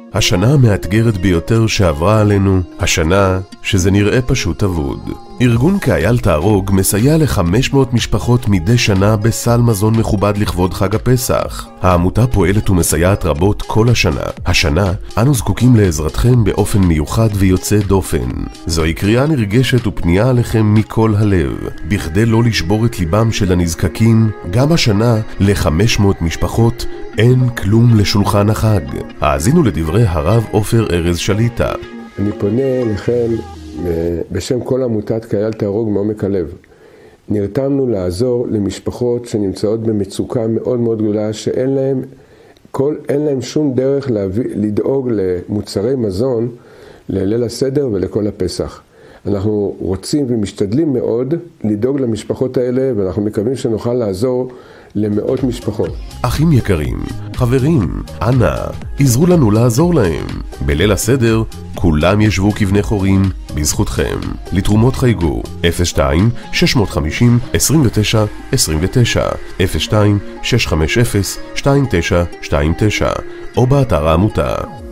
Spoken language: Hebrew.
השנה המאתגרת ביותר שעברה עלינו, השנה שזה נראה פשוט אבוד. ארגון כאייל תהרוג מסייע ל-500 משפחות מדי שנה בסל מזון מכובד לכבוד חג הפסח. העמותה פועלת ומסייעת רבות כל השנה. השנה אנו זקוקים לעזרתכם באופן מיוחד ויוצא דופן. זוהי קריאה נרגשת ופנייה עליכם מכל הלב. בכדי לא לשבור את ליבם של הנזקקים, גם השנה ל-500 משפחות אין כלום לשולחן החג. האזינו לדברי הרב עופר ארז שליטה. אני פונה אליכם בשם כל עמותת כאייל תהרוג מעומק הלב. נרתמנו לעזור למשפחות שנמצאות במצוקה מאוד מאוד גדולה, שאין להם שום דרך לדאוג למוצרי מזון לליל הסדר ולכל הפסח. אנחנו רוצים ומשתדלים מאוד לדאוג למשפחות האלה, ואנחנו מקווים שנוכל לעזור למאות משפחות. אחים יקרים, חברים, אנא, עזרו לנו לעזור להם. בליל הסדר, כולם ישבו כבני חורים בזכותכם. לתרומות חייגו 02-650-29-29 02-650-2929 או באתר העמותה.